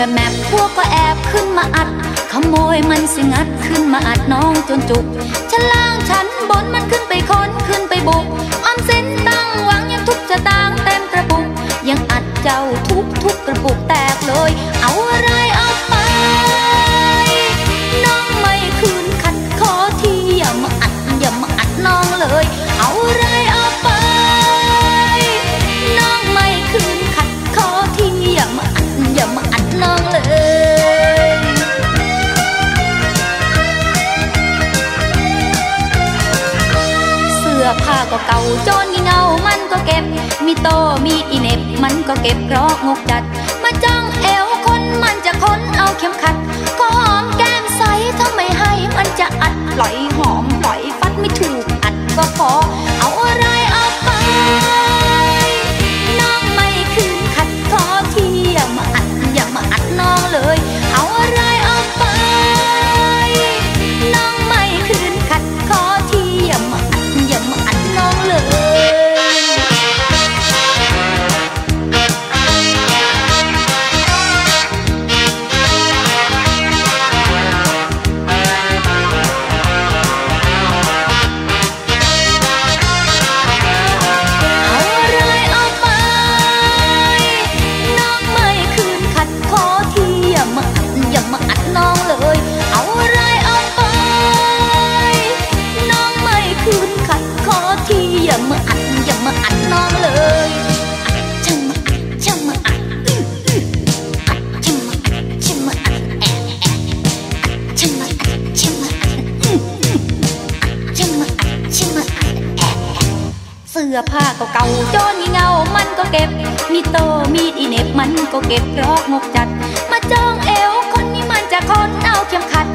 แมบพวกก็แอบขึ้นมาอัดขโมยมันสิงัดขึ้นมาอัดน้องจนจุกชั้นล่างชั้นบนมันขึ้นไปค้นขึ้นไปบุกออมสินตั้งหวังยังทุบจะตางเต็มกระปุกยังอัดเจ้าทุกกระปุกแตกเลยเอาอะไรเอาไปน้องไม่คืนขัดขอทีอย่ามาอัดน้องเลยเอาอะไรเอาไปน้องไม่คืนขัดขอทีอย่ามาอัดน้องเลยเสื้อผ้าก็เก่าจนงี่เงามันก็เก็บมีโตมีอีเน็บมันก็เก็บเพราะงกจัดมาจ้องเอวคนมันจะค้นเอาเข็มขัดก็หอมแก้มใสถ้าไม่ให้มันจะอัดปล่อยหอมปล่อยฟัดไม่ถูกอัดก็พอเอาอะไรเอาไปน้องไม่คืนขัดขอทีอย่ามาอัดน้องเลยเอาอะไรเอาไปน้องไม่คืนขัดขอทีอย่ามาอัดน้องเลยเสื้อผ้าก็เก่าจนงี่เงามันก็เก็บมีโตมีอีเน็บมันก็เก็บเพราะงกจัดมาจ้องเอวคนนี้มันจะค้นเอาเข็มขัด